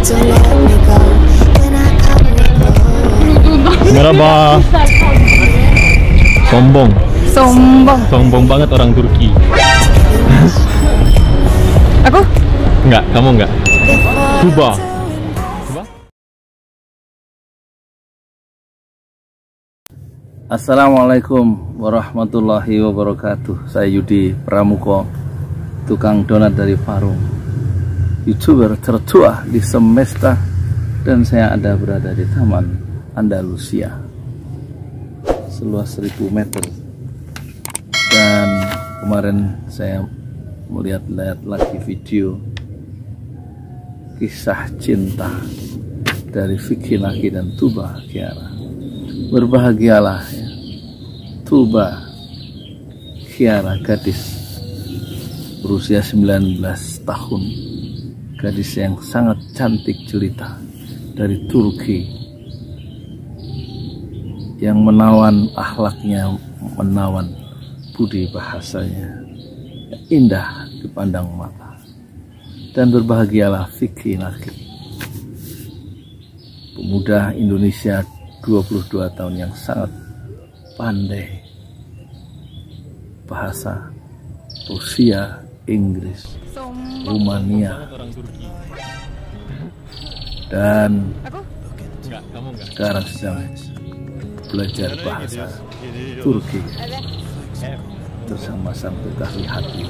Merhaba. Sombong banget orang Turki. Aku? Enggak, kamu enggak. Tuba. Assalamualaikum warahmatullahi wabarakatuh. Saya Yudi Pramuko, tukang donat dari Parung, YouTuber tertua di semesta, dan saya berada di Taman Andalusia seluas 1000 meter. Dan kemarin saya melihat lagi video kisah cinta dari Vicky Naki dan Tuba Kiara. Berbahagialah ya, Tuba Kiara, gadis berusia 19 tahun, gadis yang sangat cantik jelita dari Turki, yang menawan akhlaknya, menawan budi bahasanya, indah dipandang mata. Dan berbahagialah Vicky Naki, pemuda Indonesia 22 tahun yang sangat pandai bahasa Rusia, Inggris, Rumania, dan sekarang sedang belajar bahasa Turki bersama sang kekasih hati.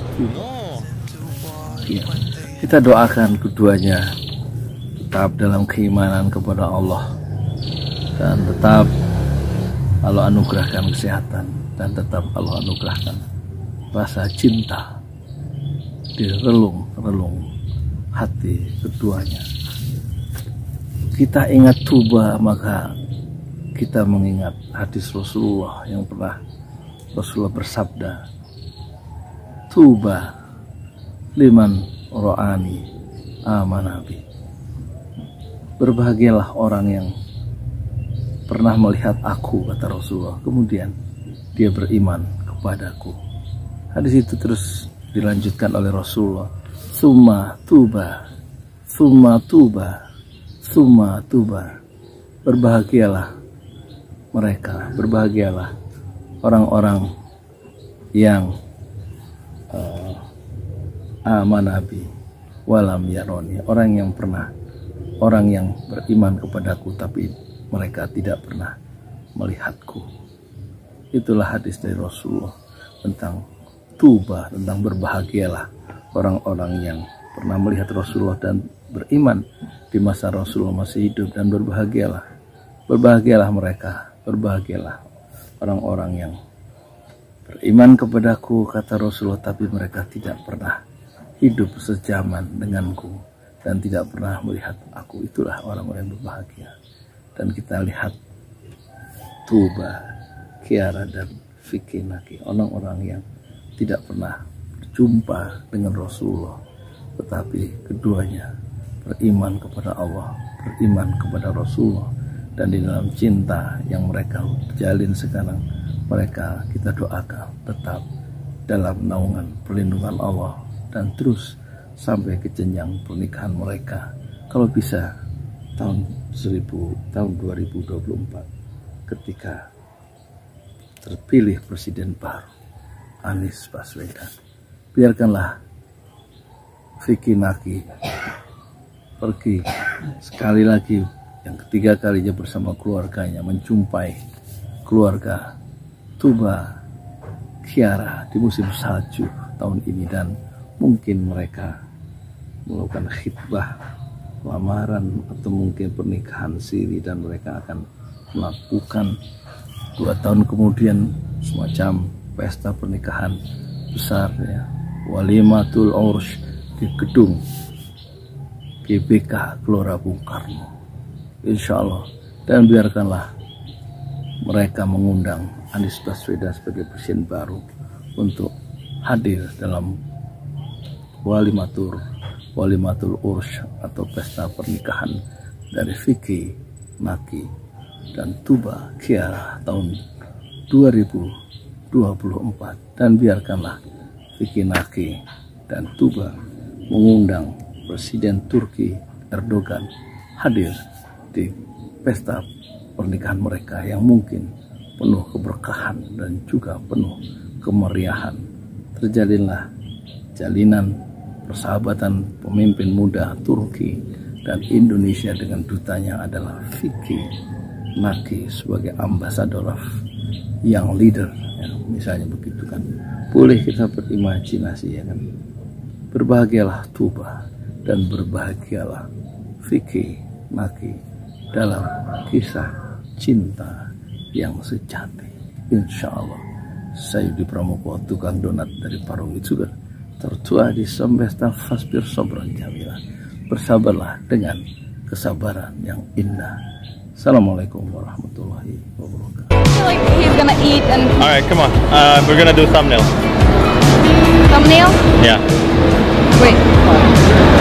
Ya, kita doakan keduanya tetap dalam keimanan kepada Allah, dan tetap Allah anugerahkan kesehatan, dan tetap Allah anugerahkan rasa cinta di relung-relung hati keduanya. Kita ingat Tuba, maka kita mengingat hadis Rasulullah yang pernah Rasulullah bersabda, Tuba liman ro'ani amanabi. Berbahagialah orang yang pernah melihat aku, kata Rasulullah, kemudian dia beriman kepadaku. Hadis itu terus dilanjutkan oleh Rasulullah, summa tuba, summa tuba, summa tuba. Berbahagialah mereka, berbahagialah orang-orang yang amanabi walam yaroni, orang yang beriman kepadaku tapi mereka tidak pernah melihatku. Itulah hadis dari Rasulullah tentang Tuba, tentang berbahagialah orang-orang yang pernah melihat Rasulullah dan beriman di masa Rasulullah masih hidup. Dan berbahagialah mereka, berbahagialah orang-orang yang beriman kepadaku, kata Rasulullah, tapi mereka tidak pernah hidup sejaman denganku dan tidak pernah melihat aku. Itulah orang-orang yang berbahagia. Dan kita lihat Tuba Kiara dan Vicky Naki, orang-orang yang tidak pernah berjumpa dengan Rasulullah, tetapi keduanya beriman kepada Allah, beriman kepada Rasulullah, dan di dalam cinta yang mereka jalin sekarang, mereka kita doakan tetap dalam naungan perlindungan Allah dan terus sampai ke jenjang pernikahan mereka. Kalau bisa tahun 2024 ketika terpilih presiden baru Anies Baswedan, biarkanlah Vicky Naki pergi sekali lagi, yang ketiga kalinya bersama keluarganya, menjumpai keluarga Tuba Kiara di musim salju tahun ini, dan mungkin mereka melakukan khitbah lamaran atau mungkin pernikahan siri, dan mereka akan melakukan 2 tahun kemudian semacam pesta pernikahan besar ya, walimatul ursh di gedung GBK Gelora Bung Karno, insya Allah. Dan biarkanlah mereka mengundang Anies Baswedan sebagai presiden baru untuk hadir dalam walimatul ursh atau pesta pernikahan dari Vicky Naki dan Tuba Kiara tahun 2024. Dan biarkanlah Vicky Naki dan Tuba mengundang Presiden Turki Erdogan hadir di pesta pernikahan mereka yang mungkin penuh keberkahan dan juga penuh kemeriahan. Terjalinlah jalinan persahabatan pemimpin muda Turki dan Indonesia dengan dutanya adalah Fikri Naki sebagai ambasador yang leader, ya, misalnya begitu kan. Boleh kita berimajinasi, ya kan. Berbahagialah Tuba dan berbahagialah Fikri Naki dalam kisah cinta yang sejati. Insya Allah. Saya Yudi Pramoko, tukang donat dari Parung Itsugar, tertua di Sembesta Fasbir Sobron Jamila. Bersabarlah dengan kesabaran yang indah. Assalamualaikum warahmatullahi wabarakatuh. I feel like he's gonna eat and Alright, come on. We're gonna do thumbnail. thumbnail. Yeah. Wait.